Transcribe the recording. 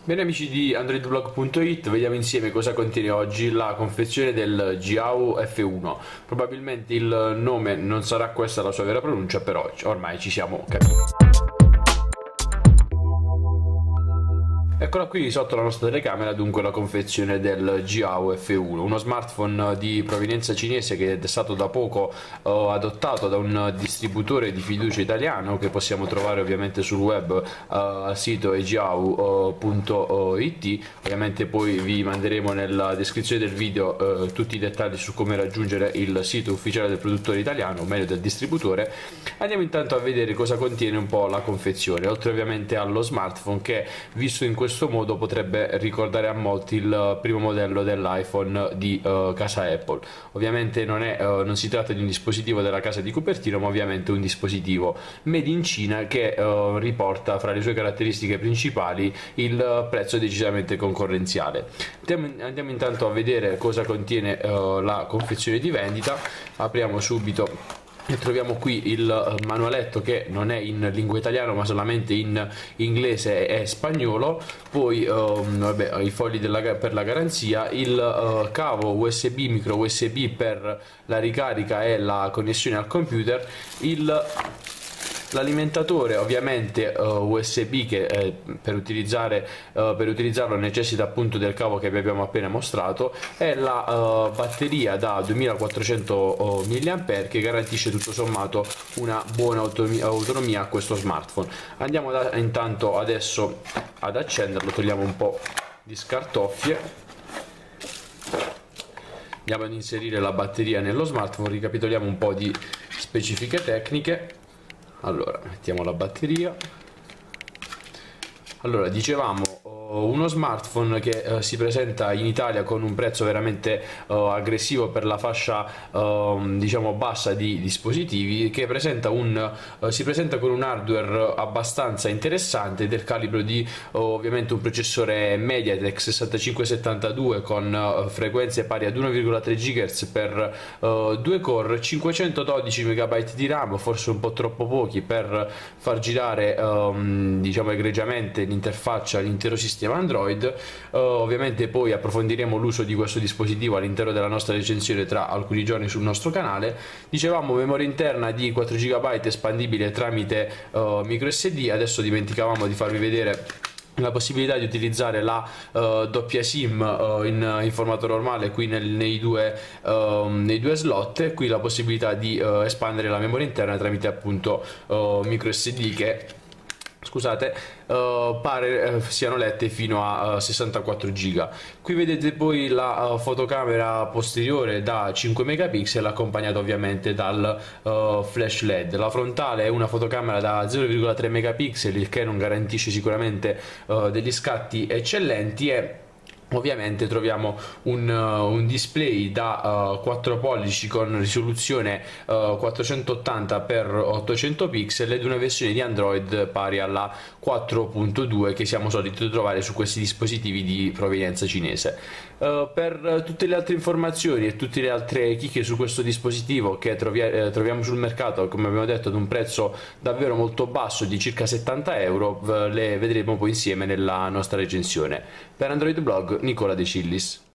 Bene amici di AndroidVlog.it, vediamo insieme cosa contiene oggi la confezione del Jiao F1. Probabilmente il nome non sarà questa la sua vera pronuncia, però ormai ci siamo capiti. Eccola qui sotto la nostra telecamera, dunque la confezione del Jiao F1, uno smartphone di provenienza cinese che è stato da poco adottato da un distributore di fiducia italiano che possiamo trovare ovviamente sul web al sito ejiao.it. Ovviamente poi vi manderemo nella descrizione del video tutti i dettagli su come raggiungere il sito ufficiale del produttore italiano, o meglio del distributore. Andiamo intanto a vedere cosa contiene un po' la confezione, oltre ovviamente allo smartphone che, visto in questo modo, potrebbe ricordare a molti il primo modello dell'iPhone di casa Apple. Ovviamente non si tratta di un dispositivo della casa di Cupertino, ma ovviamente un dispositivo made in Cina che riporta fra le sue caratteristiche principali il prezzo decisamente concorrenziale. Andiamo intanto a vedere cosa contiene la confezione di vendita. Apriamo subito e troviamo qui il manualetto, che non è in lingua italiana ma solamente in inglese e spagnolo. Poi i fogli per la garanzia, il cavo USB, micro USB per la ricarica e la connessione al computer, l'alimentatore ovviamente USB che per utilizzarlo necessita appunto del cavo che vi abbiamo appena mostrato, e la batteria da 2400 mAh che garantisce tutto sommato una buona autonomia a questo smartphone. Andiamo intanto adesso ad accenderlo, togliamo un po' di scartoffie, andiamo ad inserire la batteria nello smartphone, ricapitoliamo un po' di specifiche tecniche. Allora, mettiamo la batteria. Allora, dicevamo uno smartphone che si presenta in Italia con un prezzo veramente aggressivo per la fascia diciamo bassa di dispositivi, che si presenta con un hardware abbastanza interessante del calibro di ovviamente un processore MediaTek 6572 con frequenze pari ad 1,3 GHz per 2 core, 512 MB di RAM, forse un po' troppo pochi per far girare diciamo egregiamente l'interfaccia, l'intero sistema Android. Ovviamente poi approfondiremo l'uso di questo dispositivo all'interno della nostra recensione tra alcuni giorni sul nostro canale. Dicevamo memoria interna di 4 GB espandibile tramite micro SD. Adesso dimenticavamo di farvi vedere la possibilità di utilizzare la doppia SIM in formato normale qui nei due slot, qui la possibilità di espandere la memoria interna tramite appunto micro SD che, scusate, pare siano lette fino a 64 giga. Qui vedete poi la fotocamera posteriore da 5 megapixel accompagnata ovviamente dal flash LED. La frontale è una fotocamera da 0,3 megapixel, il che non garantisce sicuramente degli scatti eccellenti, e ovviamente troviamo un display da 4 pollici con risoluzione 480x800 pixel ed una versione di Android pari alla 4.2 che siamo soliti trovare su questi dispositivi di provenienza cinese. Per tutte le altre informazioni e tutte le altre chicche su questo dispositivo, che troviamo sul mercato, come abbiamo detto, ad un prezzo davvero molto basso di circa 70 euro, le vedremo poi insieme nella nostra recensione. Per Android Blog, Nicola De Cillis.